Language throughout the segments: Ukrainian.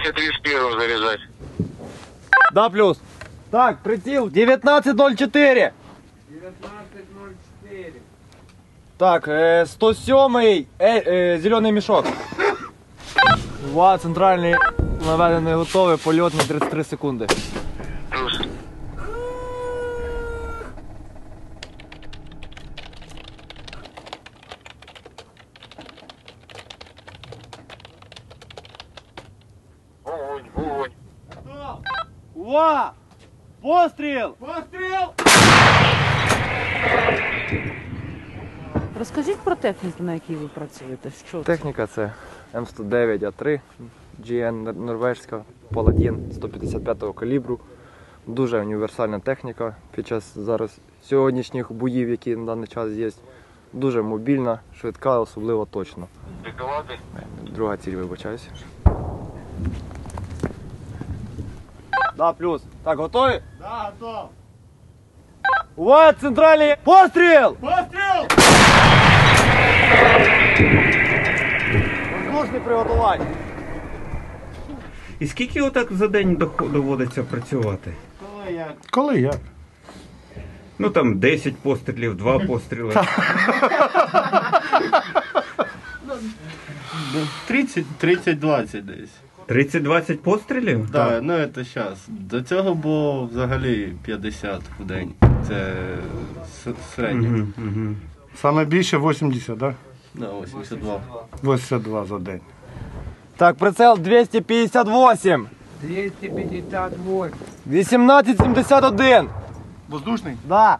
231 заряжать. Да, плюс. Так, приціл 1904. 19.04. Так, 107-й зелений мішок. Ва, центральний наведений готовий, польотний 33 секунди. Плюс. Огонь, огонь. Ва! Постріл! Постріл! Розкажіть про техніку, на якій ви працюєте. Що це? Техніка це М109А3, GN норвежська, Паладін 155-го калібру. Дуже універсальна техніка під час зараз сьогоднішніх боїв, які на даний час є. Дуже мобільна, швидка, особливо точно. Деколати. Друга ціль, вибачаюся. Да, плюс. Так, готові? Да, готов. Увага, центральний! Постріл! Постріл! Воздушне приготування. І скільки отак за день доводиться працювати? Коли як? Ну там 10 пострілів, 2 постріли. 30-20 десь. 30-20 пострілів? Так, ну це зараз. До цього було взагалі 50 в день. Це середнє. Угу, угу. Саме більше 80, так? Да, 82. 82 за день. Так, прицел 258. 258. 1871. Воздушний? Да.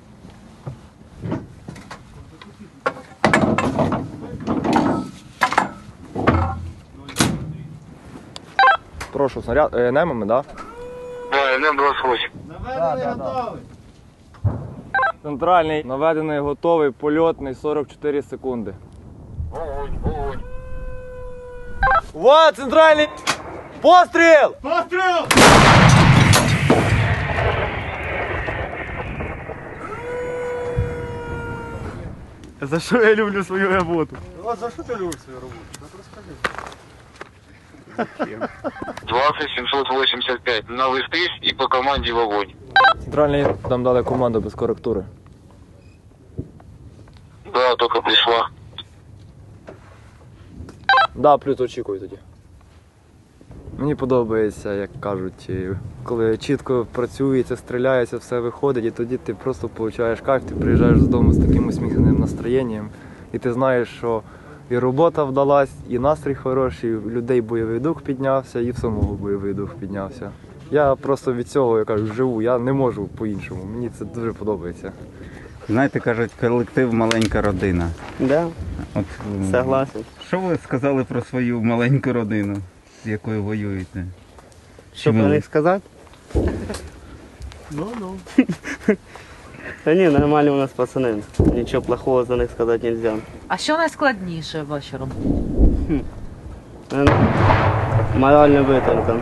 Прошу, снаряд, немами, да? Да, НМ-28. Наведений готовий. Центральний, наведений, готовий, польотний, 44 секунди. Огонь, огонь. Ва, центральний! Постріл! Постріл! За що я люблю свою роботу? За що ти любиш свою роботу? 20-785. На выстрел и по команде в огонь. Центральний, там дали команду без коректури. Да, только пришла. Да, плюс очікую тоді. Мені подобається, як кажуть, коли чітко працюється, стріляється, все виходить, і тоді ти просто отримуєш кайф, ти приїжджаєш додому з таким усміхненим настроєнням, і ти знаєш, що і робота вдалась, і настрій хороший, і в людей бойовий дух піднявся, і в самого бойовий дух піднявся. Я просто від цього, я кажу, живу, я не можу по-іншому, мені це дуже подобається. Знаєте, кажуть, колектив маленька родина. Да, От, согласен. що ви сказали про свою маленьку родину, з якою воюєте? Що про них сказати? Ну. Та ні, нормальні у нас пацани. Нічого плохого за них сказати не можна. А що найскладніше в вашій роботі? Моральна витримка.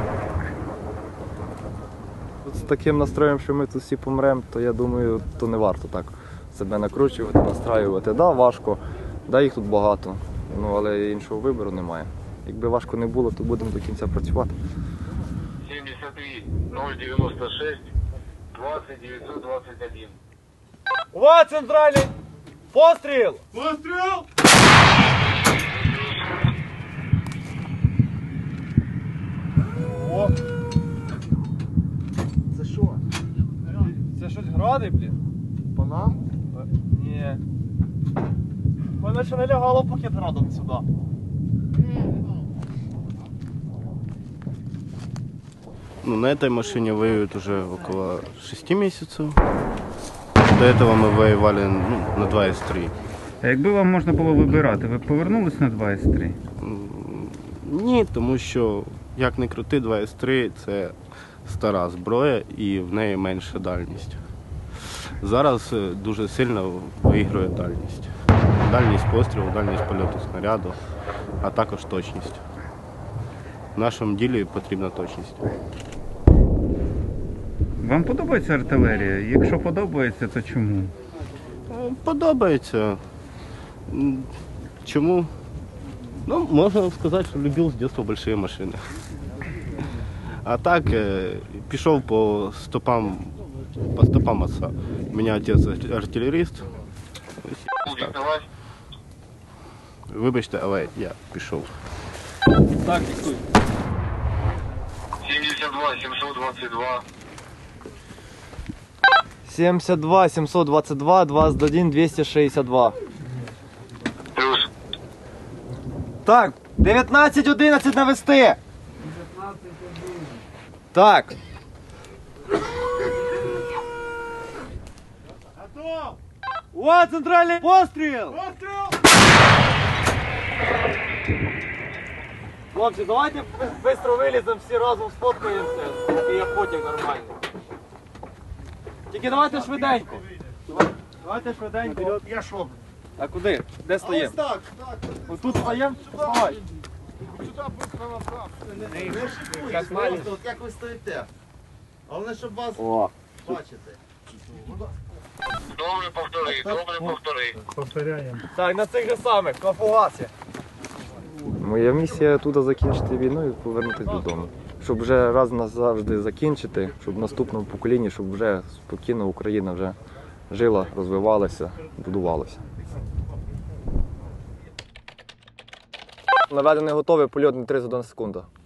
З таким настроєм, що ми тут всі помремо, то я думаю, то не варто так себе накручувати, настраювати. Да, важко, да, їх тут багато, ну, але іншого вибору немає. Якби важко не було, то будемо до кінця працювати. 73 096 20 921. Ва, центральний! Постріл! Постріл! О! Це що? Це щось гради, блін? По нам? Ні. Мене ще не лягало пакет градом сюди. Ну, на этой машине воюют уже около 6 месяцев. До этого мы воевали на 2С3. А якби вам можна було вибирати, ви б повернулись на 2С3? Ні, тому що, як не крути, 2С3 – це стара зброя і в неї менша дальність. Зараз дуже сильно виграє дальність. Дальність пострілу, дальність польоту снаряду, а також точність. В нашому ділі потрібна точність. Вам подобається артилерія? Якщо подобається, то чому? Подобається. Чому? Ну, можна сказати, що любив з дитинства великі машини. А так пішов по стопам отца. У мене отець артилеріст. Диктовать. Вибачте, але я пішов. Так, диктуй. 72 722. 72 722 21 262. Плюс. Так, 1911 навести. Так. Готов! О, центральний постріл! Постріл! Хлопці, давайте швидко виліземо, всі разом сфоткаємося, і я потім нормально. Тільки давайте швиденько. Давайте швиденько. Я шо? А куди? Де Ось стоїмо? так, так. Ось тут стоїмо? Вставай. Сюди быстро назад. Як маленько, от як ви стоїте. Головне, щоб вас О. бачити. Добре, повтори. Так, на цих же самих, на фугасі. Моя місія тут закінчити війну і повернутися додому. Щоб вже раз назавжди закінчити, щоб в наступному поколінні, щоб вже спокійно Україна вже жила, розвивалася, будувалася. Наведений готовий, польот на 31 секунда.